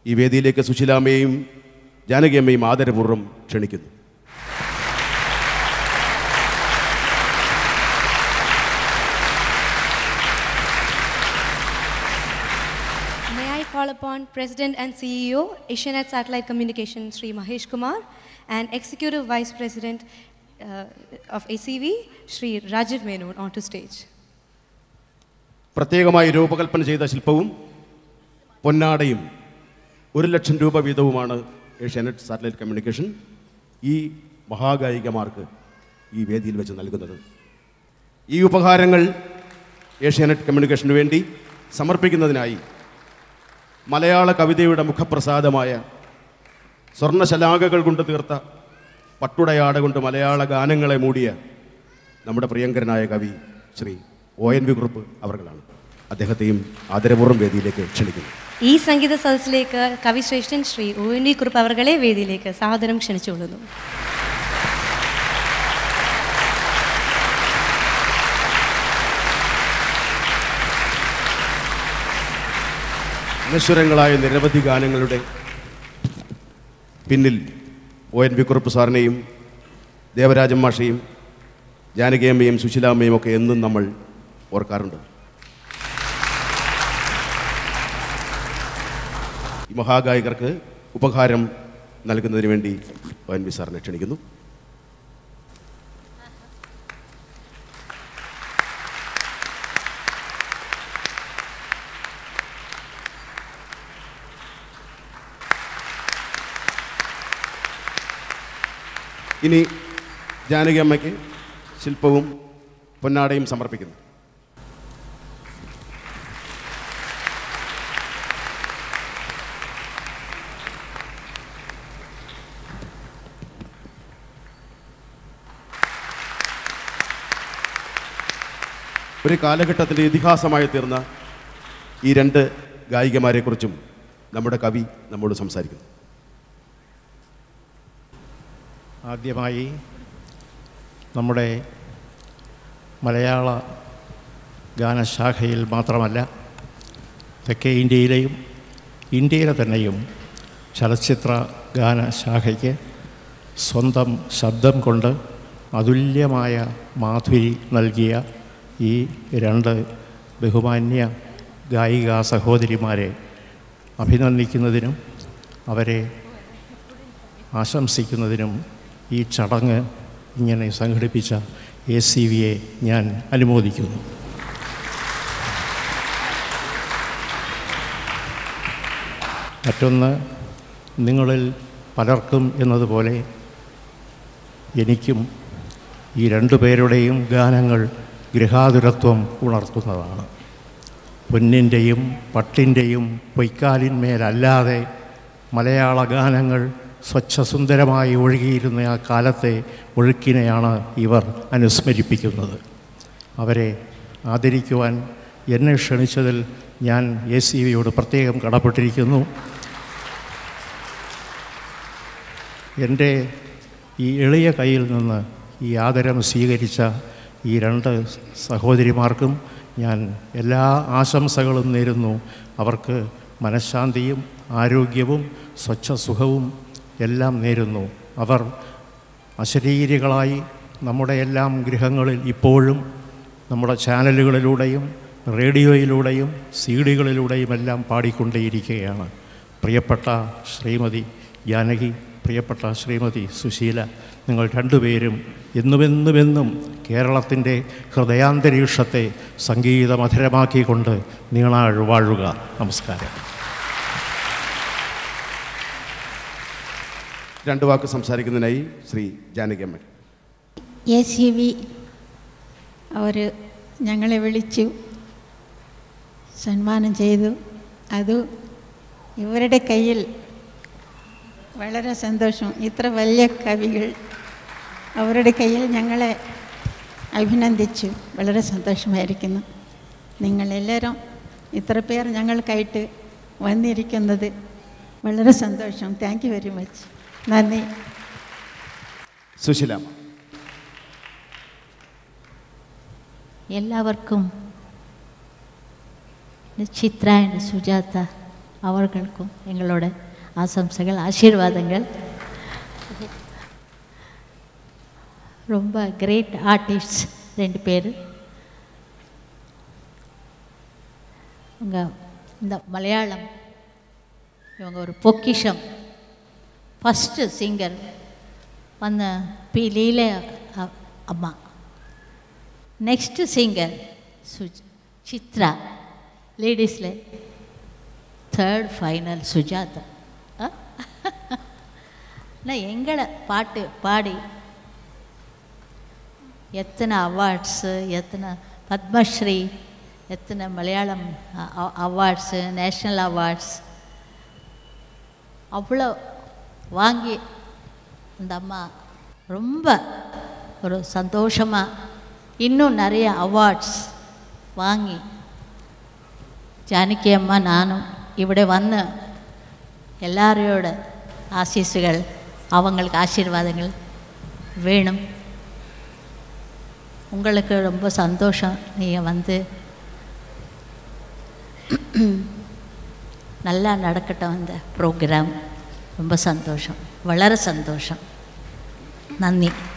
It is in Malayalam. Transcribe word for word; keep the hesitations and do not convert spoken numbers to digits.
ഈ വേദിയിലേക്ക് സുശീലാമ്മയും ജാനകിയമ്മയും ആദരപൂർവ്വം ക്ഷണിക്കുന്നു. May I call upon President and C E O, Asianet Satellite Communications, Sri Mahesh Kumar, and Executive Vice President uh, of A C V, Sri Rajiv Menon, onto stage. പ്രത്യേകമായി രൂപകൽപ്പന ചെയ്ത ശില്പവും പൊന്നാടയും ഒരു ലക്ഷം രൂപ വീതവുമാണ് ഏഷ്യാനെറ്റ് സാറ്റലൈറ്റ് കമ്മ്യൂണിക്കേഷൻ ഈ മഹാഗായികമാർക്ക് ഈ വേദിയിൽ വെച്ച് നൽകുന്നത്. ഈ ഉപഹാരങ്ങൾ ഏഷ്യാനെറ്റ് കമ്മ്യൂണിക്കേഷന് വേണ്ടി സമർപ്പിക്കുന്നതിനായി മലയാള കവിതയുടെ മുഖപ്രസാദമായ സ്വർണ്ണശലാകകൾ കൊണ്ട് തീർത്ത പട്ടുടയാട കൊണ്ട് മലയാള ഗാനങ്ങളെ മൂടിയ നമ്മുടെ പ്രിയങ്കരനായ കവി Shri O N V Kurup അവർകളാണ്. അദ്ദേഹത്തെയും ആദരപൂർവ്വം വേദിയിലേക്ക് ക്ഷണിക്കുന്നു. ഈ സംഗീത സദസ്സിലേക്ക് കവിശ്രേഷ്ഠൻ Shri O N V Kurup അവർകളെ വേദിയിലേക്ക് സാദരം ക്ഷണിച്ചുകൊള്ളുന്നു. അനശ്വരങ്ങളായ നിരവധി ഗാനങ്ങളുടെ പിന്നിൽ ഒ എൻ വി കുറുപ്പ് സാറിനെയും ദേവരാജൻ മാഷയും ജാനകിയമ്മയും സുശീലാമ്മയും ഒക്കെ എന്നും നമ്മൾ ഓർക്കാറുണ്ട്. ഈ മഹാഗായകർക്ക് ഉപഹാരം നൽകുന്നതിന് വേണ്ടി ഒ എൻ വി സാറിനെ ക്ഷണിക്കുന്നു. ഇനി ജാനകിയമ്മയ്ക്ക് ശില്പവും പൊന്നാടയും സമർപ്പിക്കുന്നു. ഒരു കാലഘട്ടത്തിൻ്റെ ഇതിഹാസമായി തീർന്ന ഈ രണ്ട് ഗായികമാരെക്കുറിച്ചും നമ്മുടെ കവി നമ്മോട് സംസാരിക്കുന്നു. ആദ്യമായി നമ്മുടെ മലയാള ഗാനശാഖയിൽ മാത്രമല്ല തെക്കേ ഇന്ത്യയിലെയും ഇന്ത്യയിലെ തന്നെയും ചലച്ചിത്ര ഗാനശാഖയ്ക്ക് സ്വന്തം ശബ്ദം കൊണ്ട് അതുല്യമായ മാധുരി നൽകിയ ഈ രണ്ട് ബഹുമാന്യ ഗായികാ സഹോദരിമാരെ അഭിനന്ദിക്കുന്നതിനും അവരെ ആശംസിക്കുന്നതിനും ഈ ചടങ്ങ് ഇങ്ങനെ സംഘടിപ്പിച്ച എ സി വിയെ ഞാൻ അനുമോദിക്കുന്നു. മറ്റൊന്ന്, നിങ്ങളിൽ പലർക്കും എന്നതുപോലെ എനിക്കും ഈ രണ്ടു പേരുടെയും ഗാനങ്ങൾ ഗൃഹാതുരത്വം ഉണർത്തുന്നതാണ്. പൊന്നിൻ്റെയും പട്ടിൻ്റെയും പൊയ്ക്കാലിന്മേലല്ലാതെ മലയാള ഗാനങ്ങൾ സ്വച്ഛസുന്ദരമായി ഒഴുകിയിരുന്ന ആ കാലത്തെ ഒഴുക്കിനെയാണ് ഇവർ അനുസ്മരിപ്പിക്കുന്നത്. അവരെ ആദരിക്കുവാൻ എന്നെ ക്ഷണിച്ചതിൽ ഞാൻ എ സി വിയോട് പ്രത്യേകം കടപ്പെട്ടിരിക്കുന്നു. എൻ്റെ ഈ എളിയ കയ്യിൽ നിന്ന് ഈ ആദരം സ്വീകരിച്ച ഈ രണ്ട് സഹോദരിമാർക്കും ഞാൻ എല്ലാ ആശംസകളും നേരുന്നു. അവർക്ക് മനഃശാന്തിയും ആരോഗ്യവും സ്വച്ഛസുഖവും എല്ലാം നേരുന്നു. അവർ അശരീരികളായി നമ്മുടെ എല്ലാം ഗൃഹങ്ങളിൽ ഇപ്പോഴും നമ്മുടെ ചാനലുകളിലൂടെയും റേഡിയോയിലൂടെയും സി ഡികളിലൂടെയും എല്ലാം പാടിക്കൊണ്ടേയിരിക്കുകയാണ്. പ്രിയപ്പെട്ട ശ്രീമതി ജാനകി, പ്രിയപ്പെട്ട ശ്രീമതി സുശീല, നിങ്ങൾ രണ്ടുപേരും എന്നുമെന്നുമെന്നും കേരളത്തിൻ്റെ ഹൃദയാന്തരീക്ഷത്തെ സംഗീതമധുരമാക്കിക്കൊണ്ട് നീളാഴ് വാഴുക. നമസ്കാരം. രണ്ട് വാക്ക് സംസാരിക്കുന്നതിനായി Shri Janakiamma. A C V അവർ ഞങ്ങളെ വിളിച്ചു സന്മാനം ചെയ്തു. അത് ഇവരുടെ കയ്യിൽ വളരെ സന്തോഷം. ഇത്ര വലിയ കവികൾ അവരുടെ കയ്യിൽ ഞങ്ങളെ അഭിനന്ദിച്ചു. വളരെ സന്തോഷമായിരിക്കുന്നു. നിങ്ങളെല്ലാവരും ഇത്ര പേർ ഞങ്ങൾക്കായിട്ട് വന്നിരിക്കുന്നത് വളരെ സന്തോഷം. Thank you very much. നന്ദി. സുശീലാമ്മ. എല്ലാവർക്കും ചിത്ര ആൻഡ് സുജാത அவர்களுக்கும் எங்களோட ஆசம்சைகள், ஆசீர்வாதங்கள். ரொம்ப கிரேட் ஆர்டிஸ்ட் ரெண்டு பேர். உங்கள் இந்த மலையாளம் இவங்க ஒரு பொக்கிஷம். ஃபஸ்ட்டு சிங்கர் வந்த பி லீல அம்மா. நெக்ஸ்ட்டு சிங்கர் சுஜ் சித்ரா லேடிஸில். Third final Sujatha. நான் எங்களை பாட்டு பாடி எத்தனை அவார்ட்ஸு, எத்தனை பத்மஸ்ரீ, எத்தனை மலையாளம் அவார்ட்ஸு, நேஷ்னல் அவார்ட்ஸ் அவ்வளோ வாங்கி அந்த அம்மா ரொம்ப ஒரு சந்தோஷமாக இன்னும் நிறைய அவார்ட்ஸ் வாங்கி ஜானகி அம்மா நானும் ഇവിടെ വന്ന് எல்லாரையோட ஆசீஸ்கள், அவங்களுக்கு ஆசீர்வாதங்கள் வேணும். உங்களுக்கு ரொம்ப சந்தோஷம் நீங்கள் வந்து நல்லா நடக்கட்டும் அந்த ப்ரோக்ராம். ரொம்ப சந்தோஷம், வளர சந்தோஷம். நன்றி.